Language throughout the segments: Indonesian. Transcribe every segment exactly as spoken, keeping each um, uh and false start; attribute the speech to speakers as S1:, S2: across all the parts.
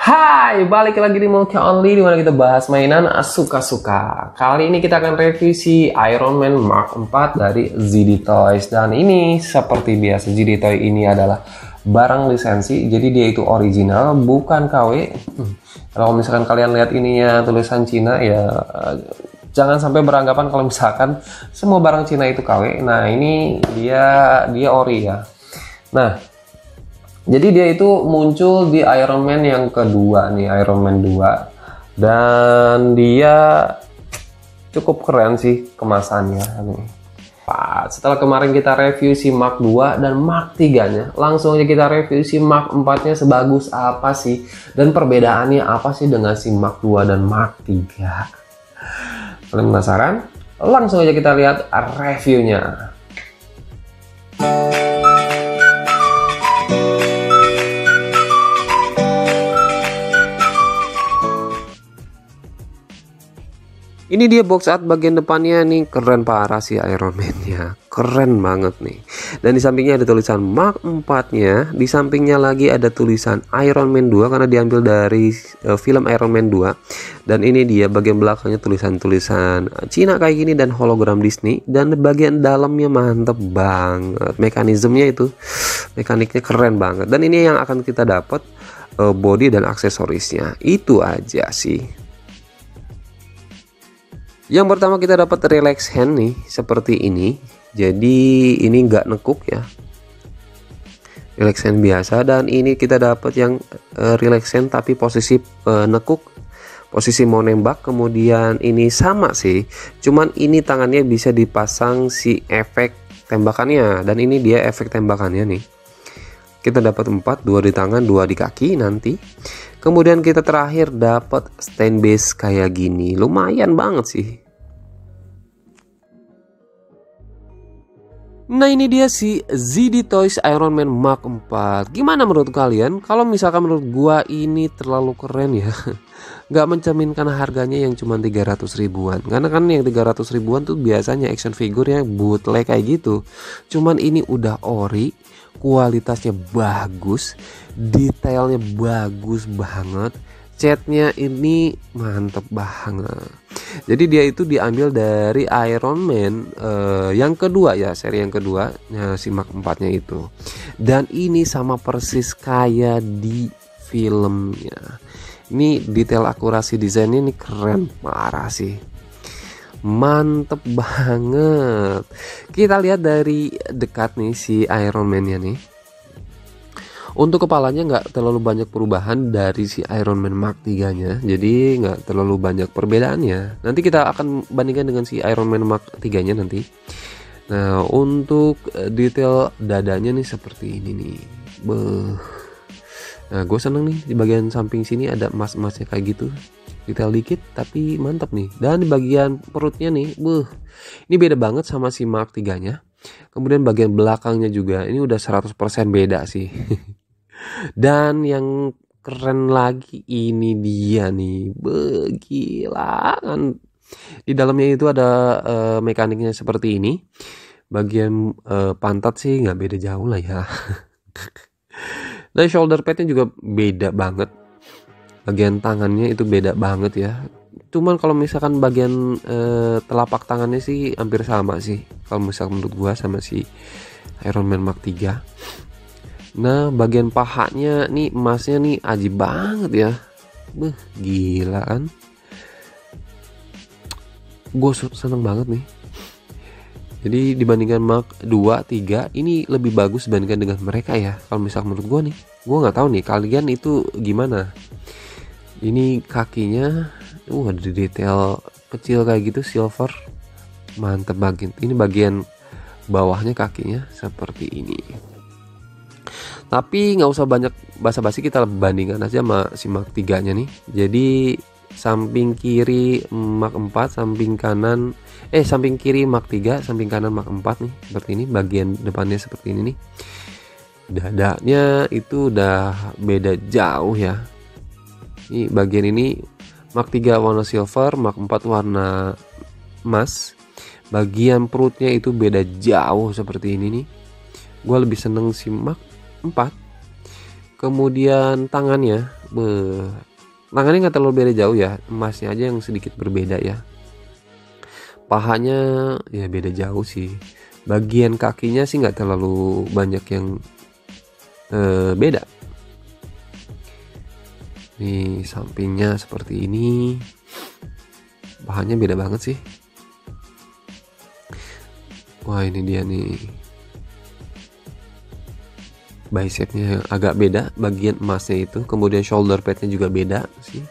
S1: Hai, balik lagi di Multi Only, dimana kita bahas mainan suka-suka. Kali ini kita akan revisi Iron Man Mark empat dari Z D Toys. Dan ini seperti biasa, Z D Toys ini adalah barang lisensi, jadi dia itu original, bukan K W. Hmm. Kalau misalkan kalian lihat ininya tulisan Cina, ya jangan sampai beranggapan kalau misalkan semua barang Cina itu K W. Nah, ini dia dia ori ya. Nah, jadi dia itu muncul di Iron Man yang kedua nih, Iron Man dua. Dan dia cukup keren sih kemasannya nih. Setelah kemarin kita review si Mark dua dan Mark tiga nya, langsung aja kita review si Mark empat nya sebagus apa sih, dan perbedaannya apa sih dengan si Mark dua dan Mark tiga. Kalian penasaran? Langsung aja kita lihat reviewnya. Ini dia box art bagian depannya nih, keren parah sih Iron Man-nya. Keren banget nih. Dan di sampingnya ada tulisan Mark empat nya, di sampingnya lagi ada tulisan Iron Man dua karena diambil dari uh, film Iron Man dua. Dan ini dia bagian belakangnya tulisan-tulisan Cina kayak gini dan hologram Disney, dan bagian dalamnya mantep banget. Mekanismenya itu, mekaniknya keren banget. Dan ini yang akan kita dapat uh, body dan aksesorisnya. Itu aja sih. Yang pertama kita dapat relax hand nih, seperti ini. Jadi ini nggak nekuk ya, relax hand biasa. Dan ini kita dapat yang uh, relax hand tapi posisi uh, nekuk, posisi mau nembak. Kemudian ini sama sih, cuman ini tangannya bisa dipasang si efek tembakannya, dan ini dia efek tembakannya nih. Kita dapat empat, dua di tangan, dua di kaki nanti. Kemudian kita terakhir dapat stand base kayak gini, lumayan banget sih. Nah, ini dia si Z D Toys Iron Man Mark empat. Gimana menurut kalian? Kalau misalkan menurut gua ini terlalu keren ya, nggak mencerminkan harganya yang cuma tiga ratus ribuan. Karena kan yang tiga ratus ribuan tuh biasanya action figure yang bootleg kayak gitu. Cuman ini udah ori, kualitasnya bagus, detailnya bagus banget, catnya ini mantep banget. Jadi dia itu diambil dari Iron Man uh, yang kedua ya, seri yang kedua ya, si Mark empat nya itu. Dan ini sama persis kayak di filmnya. Ini detail akurasi desainnya ini keren parah sih, mantep banget. Kita lihat dari dekat nih si Iron Man-nya nih. Untuk kepalanya nggak terlalu banyak perubahan dari si Iron Man Mark tiga nya, jadi nggak terlalu banyak perbedaannya. Nanti kita akan bandingkan dengan si Iron Man Mark tiga nya nanti. Nah, untuk detail dadanya nih seperti ini nih. Beuh. Nah, gue seneng nih di bagian samping sini ada emas-emasnya kayak gitu. Detail dikit tapi mantap nih. Dan di bagian perutnya nih, beuh. Ini beda banget sama si Mark tiga nya. Kemudian bagian belakangnya juga ini udah seratus persen beda sih. Dan yang keren lagi ini dia nih, begila kan. Di dalamnya itu ada uh, mekaniknya seperti ini. Bagian uh, pantat sih nggak beda jauh lah ya. Dan shoulder padnya juga beda banget. Bagian tangannya itu beda banget ya. Cuman kalau misalkan bagian uh, telapak tangannya sih hampir sama sih, kalau misalkan menurut gua sama si Iron Man Mark tiga. Nah, bagian pahanya nih emasnya nih ajib banget ya. Beuh, gila kan. Gue seneng banget nih. Jadi dibandingkan Mark dua, tiga, ini lebih bagus dibandingkan dengan mereka ya. Kalau misalkan menurut gue nih, gue nggak tahu nih kalian itu gimana. Ini kakinya, uh ada detail kecil kayak gitu silver, mantep banget. Ini bagian bawahnya kakinya seperti ini. Tapi nggak usah banyak basa-basi, kita bandingkan aja sama si Mark tiga nya nih. Jadi samping kiri Mark empat, samping kanan eh samping kiri Mark tiga, samping kanan Mark empat nih, seperti ini. Bagian depannya seperti ini nih. Dadanya itu udah beda jauh ya. Ini bagian ini Mark tiga warna silver, Mark empat warna emas. Bagian perutnya itu beda jauh seperti ini nih. Gue lebih seneng si Mark empat. Kemudian tangannya, beh, tangannya nggak terlalu beda jauh ya, emasnya aja yang sedikit berbeda ya. Pahanya ya beda jauh sih. Bagian kakinya sih nggak terlalu banyak yang eh, beda. Nih sampingnya seperti ini, bahannya beda banget sih. Wah ini dia nih, bicepnya agak beda bagian emasnya itu. Kemudian shoulder padnya juga beda sih.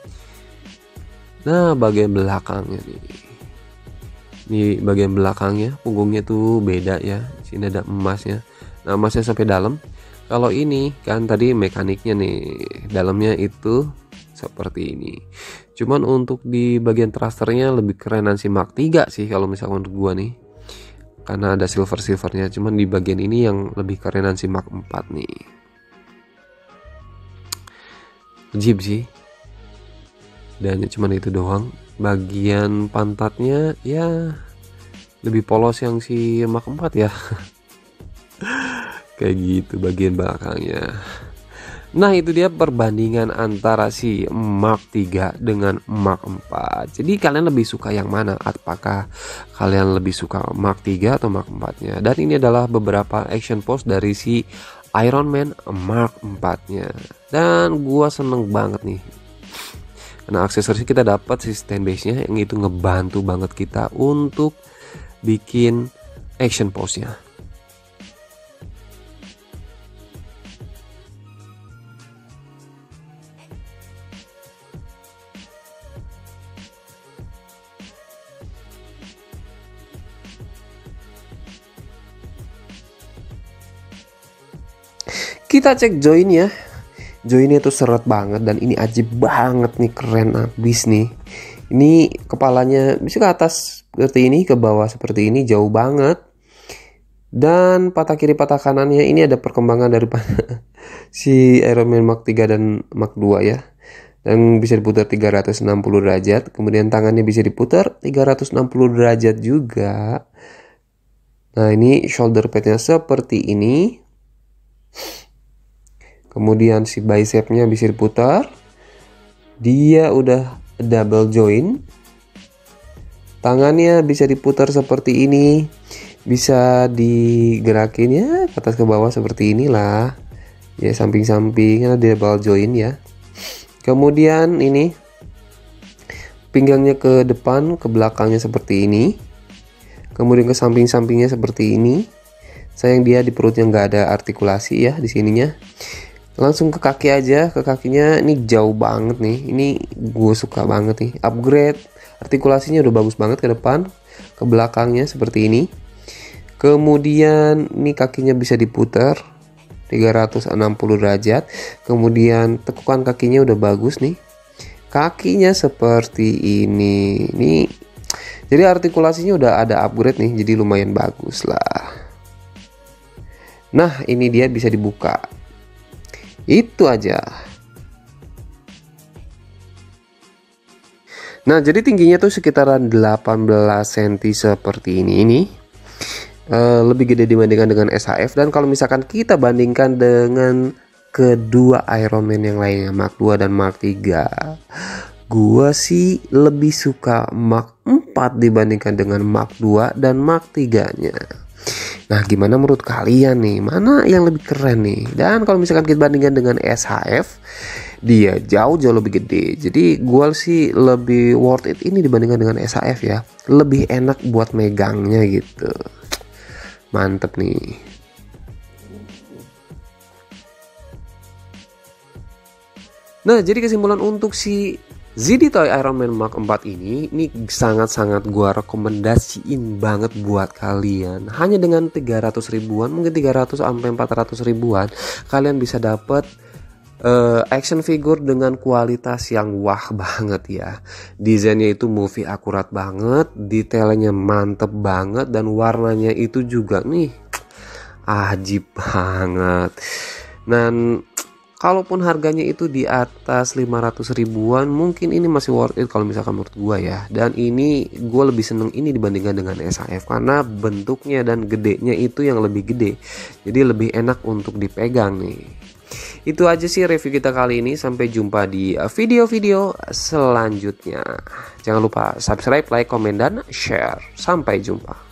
S1: Nah bagian belakangnya nih, ini bagian belakangnya, punggungnya tuh beda ya. Sini ada emasnya. Nah emasnya sampai dalam. Kalau ini kan tadi mekaniknya nih, dalamnya itu seperti ini. Cuman untuk di bagian thrusternya lebih kerenan si Mark tiga sih kalau misalkan untuk gua nih, karena ada silver silvernya. Cuman di bagian ini yang lebih kerenan si Mark empat nih. Jeep sih. Dan cuman itu doang. Bagian pantatnya ya lebih polos yang si Mark empat ya. Kayak gitu bagian belakangnya. Nah itu dia perbandingan antara si Mark tiga dengan Mark empat. Jadi kalian lebih suka yang mana? Apakah kalian lebih suka Mark tiga atau Mark empat nya? Dan ini adalah beberapa action pose dari si Iron Man Mark empat nya. Dan gua seneng banget nih, karena aksesorisnya kita dapat si stand base nya yang itu ngebantu banget kita untuk bikin action pose nya. Kita cek joinnya. Joinnya tuh seret banget dan ini ajib banget nih, keren abis nih. Ini kepalanya bisa ke atas seperti ini, ke bawah seperti ini, jauh banget. Dan patah kiri patah kanannya ini ada perkembangan daripada si Iron Man Mark tiga dan Mark dua ya. Dan bisa diputar tiga ratus enam puluh derajat. Kemudian tangannya bisa diputar tiga ratus enam puluh derajat juga. Nah ini shoulder padnya seperti ini. Kemudian si bicepnya bisa diputar. Dia udah double join. Tangannya bisa diputar seperti ini. Bisa digerakin ya ke atas ke bawah seperti inilah. Ya samping-sampingnya double join ya. Kemudian ini pinggangnya ke depan, ke belakangnya seperti ini. Kemudian ke samping-sampingnya seperti ini. Sayang dia di perutnya nggak ada artikulasi ya di sininya. Langsung ke kaki aja, ke kakinya ini jauh banget nih. Ini gue suka banget nih. Upgrade artikulasinya udah bagus banget ke depan, ke belakangnya seperti ini. Kemudian ini kakinya bisa diputar tiga ratus enam puluh derajat. Kemudian tekukan kakinya udah bagus nih. Kakinya seperti ini. Nih. Jadi artikulasinya udah ada upgrade nih, jadi lumayan bagus lah. Nah, ini dia bisa dibuka. Itu aja. Nah jadi tingginya tuh sekitaran delapan belas sentimeter seperti ini. Ini uh, lebih gede dibandingkan dengan S H F. Dan kalau misalkan kita bandingkan dengan kedua Iron Man yang lainnya, Mark dua dan Mark tiga, gua sih lebih suka Mark empat dibandingkan dengan Mark dua dan Mark tiga nya. Nah gimana menurut kalian nih, mana yang lebih keren nih? Dan kalau misalkan kita bandingkan dengan S H F, dia jauh-jauh lebih gede. Jadi gue sih lebih worth it ini dibandingkan dengan S H F ya. Lebih enak buat megangnya gitu. Mantep nih. Nah jadi kesimpulan untuk si Z D Toy Iron Man Mark empat ini ini sangat-sangat gua rekomendasiin banget buat kalian. Hanya dengan tiga ratus ribuan, mungkin tiga ratus sampai empat ratus ribuan, kalian bisa dapat uh, action figure dengan kualitas yang wah banget ya. Desainnya itu movie akurat banget, detailnya mantep banget, dan warnanya itu juga nih ajib banget. Dan kalaupun harganya itu di atas lima ratus ribuan, mungkin ini masih worth it kalau misalkan menurut gua ya. Dan ini gua lebih seneng ini dibandingkan dengan S H F karena bentuknya dan gedenya itu yang lebih gede. Jadi lebih enak untuk dipegang nih. Itu aja sih review kita kali ini. Sampai jumpa di video-video selanjutnya. Jangan lupa subscribe, like, komen, dan share. Sampai jumpa.